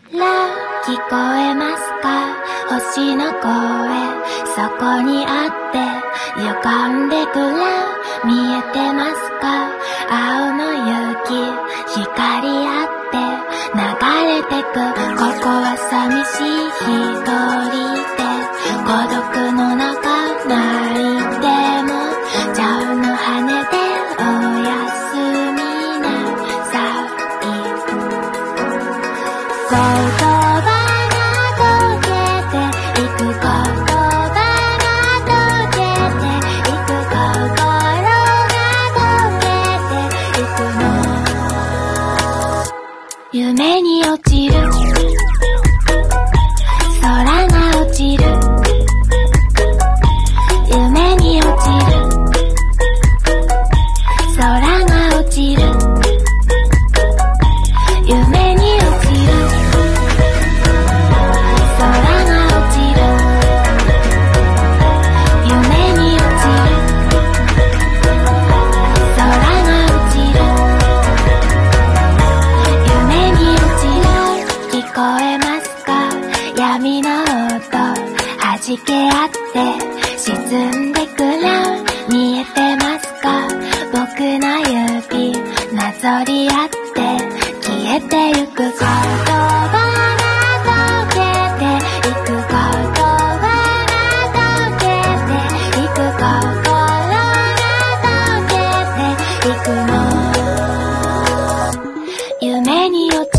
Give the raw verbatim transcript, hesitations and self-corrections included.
聞こえますか？星の声、そこにあって浮かんでくら見えてますか？青の雪、光あって流れてく。ここは寂しい一人で孤独の中泣いても蝶の羽でおやすみなさい。言葉が溶けていく、言葉が溶けていく、心が溶けていくの。夢に落ちる、空が落ちる、夢に落ちる、空が落ちる、夢に落ちる、空が落ちる、夢に落ちる、空が落ちる、夢に落ちる。聞こえますか？闇の音弾け合って沈んでくら見えてますか？僕の指なぞり合って消えてゆく。言葉が溶けていく、言葉が溶けていく、心が溶けていくの。夢に落ちる、